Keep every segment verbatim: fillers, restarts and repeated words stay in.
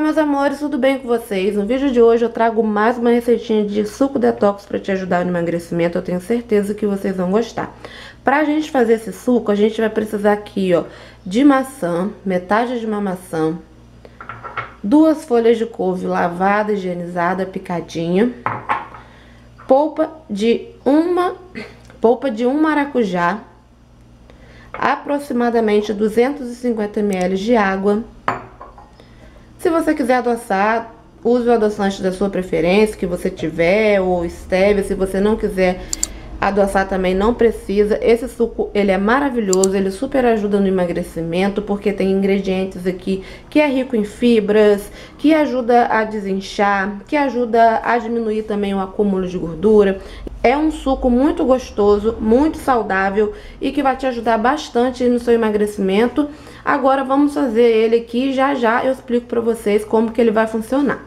meus amores, tudo bem com vocês? No vídeo de hoje eu trago mais uma receitinha de suco detox para te ajudar no emagrecimento. Eu tenho certeza que vocês vão gostar. Pra gente fazer esse suco, a gente vai precisar aqui, ó, de maçã, metade de uma maçã, duas folhas de couve lavada, higienizada, picadinha, polpa de uma, polpa de um maracujá, aproximadamente duzentos e cinquenta mililitros de água. Se você quiser adoçar, use o adoçante da sua preferência, que você tiver, ou stevia. Se você não quiser adoçar também, não precisa. Esse suco, ele é maravilhoso, ele super ajuda no emagrecimento, porque tem ingredientes aqui que é rico em fibras, que ajuda a desinchar, que ajuda a diminuir também o acúmulo de gordura. É um suco muito gostoso, muito saudável e que vai te ajudar bastante no seu emagrecimento. Agora vamos fazer ele aqui, já já eu explico para vocês como que ele vai funcionar.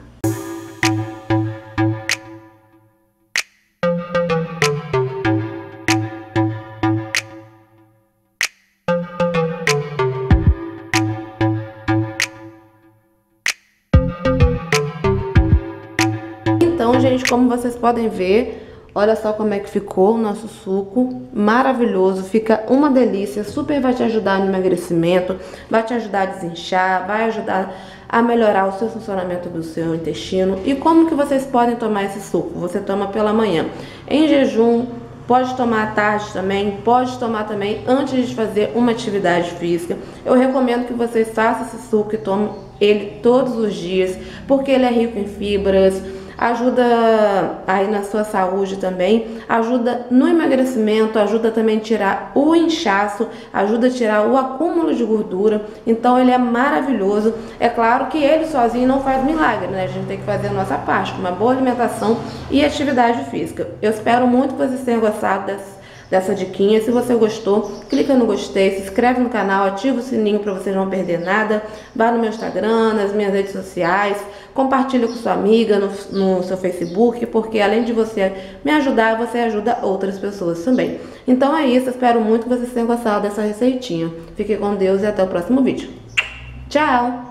Então, gente, como vocês podem ver, olha só como é que ficou o nosso suco, maravilhoso, fica uma delícia, super vai te ajudar no emagrecimento, vai te ajudar a desinchar, vai ajudar a melhorar o seu funcionamento do seu intestino. E como que vocês podem tomar esse suco? Você toma pela manhã, em jejum, pode tomar à tarde também, pode tomar também antes de fazer uma atividade física. Eu recomendo que vocês façam esse suco e tomem ele todos os dias, porque ele é rico em fibras, ajuda aí na sua saúde também, ajuda no emagrecimento, ajuda também a tirar o inchaço, ajuda a tirar o acúmulo de gordura. Então ele é maravilhoso. É claro que ele sozinho não faz milagre, né? A gente tem que fazer a nossa parte, com uma boa alimentação e atividade física. Eu espero muito que vocês tenham gostado dessa dessa diquinha. Se você gostou, clica no gostei, se inscreve no canal, ativa o sininho para você não perder nada. Vá no meu Instagram, nas minhas redes sociais, compartilha com sua amiga no, no seu Facebook, porque além de você me ajudar, você ajuda outras pessoas também. Então é isso, espero muito que vocês tenham gostado dessa receitinha. Fique com Deus e até o próximo vídeo. Tchau!